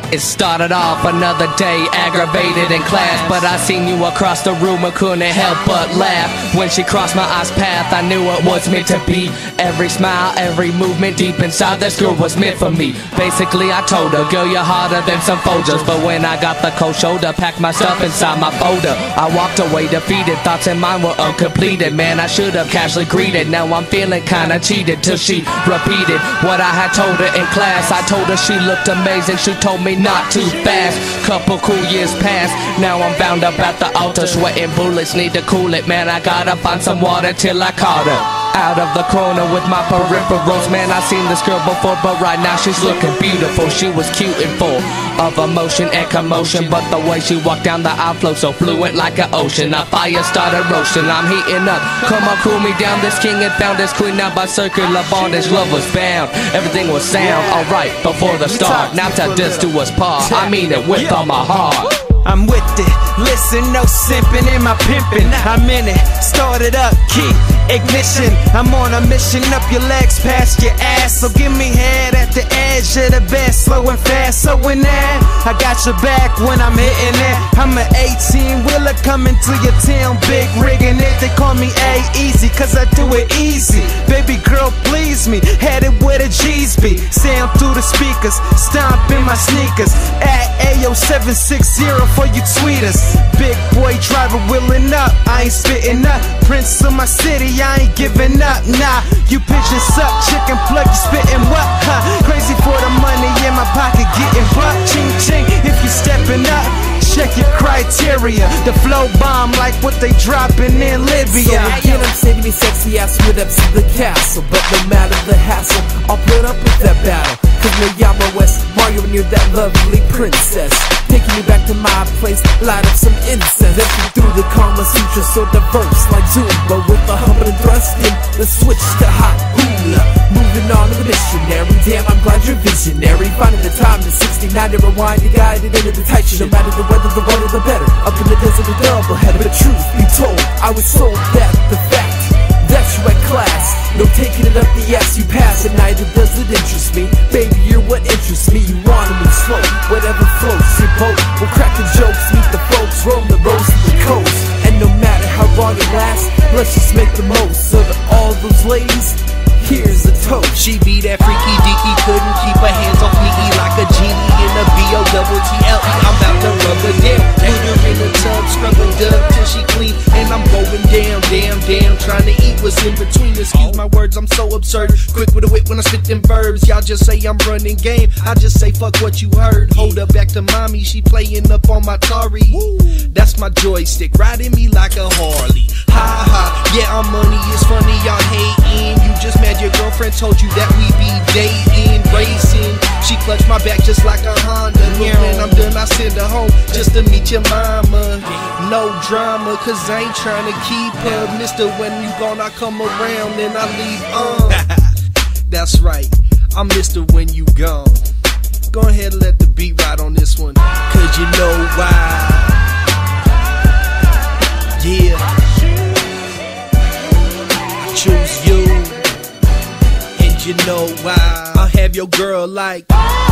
It started off another day, aggravated in class, but I seen you across the room and couldn't help but laugh. When she crossed my eyes path, I knew it was meant to be. Every smile, every movement deep inside, this girl was meant for me. Basically I told her, girl, you're harder than some Folgers. But when I got the cold shoulder, packed my stuff inside my folder, I walked away defeated, thoughts in mind were uncompleted. Man, I should have casually greeted, now I'm feeling kinda cheated. Till she repeated what I had told her in class. I told her she looked amazing, she told me not too fast. Couple cool years passed, now I'm bound up at the altar, sweating bullets, need to cool it. Man, I gotta find some water till I caught her. Out of the corner with my peripherals, man, I seen this girl before, but right now she's looking beautiful. She was cute and full of emotion and commotion, but the way she walked down the aisle flowed so fluent like an ocean. A fire started roasting, I'm heating up. Come on, cool me down. This king had found his queen, now by circular bondage, love was bound. Everything was sound, alright, before the start. Now to this to us part, I mean it with all my heart. I'm with it, listen, no simping in my pimping. I'm in it, start it up, key, ignition. I'm on a mission, up your legs, past your ass. So give me head at the edge of the bed, slow and fast. So in that, I got your back when I'm hitting it. I'm an 18-wheeler coming to your town, big rigging it. They call me A-Easy, cause I do it easy. Baby girl, please me, headed where the G's be. Sound through the speakers, stomp in my sneakers. At AO 760 for you tweeters. Big boy driver wheeling up, I ain't spitting up. Prince of my city, I ain't giving up. Nah, you pigeon suck, chicken plug, you spitting what? Huh? Crazy for the money in my pocket, getting buck. Ching ching, if you stepping up, check your criteria. The flow bomb like what they dropping in Libya. So again, I'm saving me sexy ass with up to the castle, but no matter the hassle, I'll put up with that battle. Cause me, I'm a West Mario near that lovely princess, taking me back to my place, light up some incense. Then through the Kama Sutra, so diverse like Zumba, with a humble and thrusting, the switch to hot hula. Moving on to the missionary, damn, I'm glad you're visionary. Finding the time to 69 to rewind, you guided into the tight shit. No matter the weather, the weather, the better. Up in the desert, the double header. But truth be told, I was told that the fact that you at class, no taking it up the ass you pass, and neither does it interest me. Baby, you're what interests me. You wanna move slow, whatever floats your boat. We'll crack the jokes, meet the folks, roam the roads to the coast. And no matter how long it lasts, let's just make the most. So to all those ladies, here's a toast. She be that freaky deaky, couldn't keep her hands off me like a genie in a B-O-double-T-L-E. I'm about to rub her down, put her in the tub, scrub her dub till she clean, and I'm going down, damn, trying to eat what's in between. Excuse my words, I'm so absurd, quick with a whip when I spit them verbs. Y'all just say I'm running game, I just say fuck what you heard. Hold up, back to mommy, she playing up on my Atari. That's my joystick, riding me like a Harley. Ha ha, yeah, I'm money, it's funny, y'all hating. You just mad your girlfriend told you that we be dating, racing. She clutched my back just like a Honda. But when I'm done, I send her home just to meet your mama. No drama, cause I ain't trying to keep her. Mister, when you gone, I come around, then I leave. That's right, I'm Mr. When you gone. Go ahead and let the beat ride on this one, cause you know why. Yeah, I choose you, and you know why. I'll have your girl like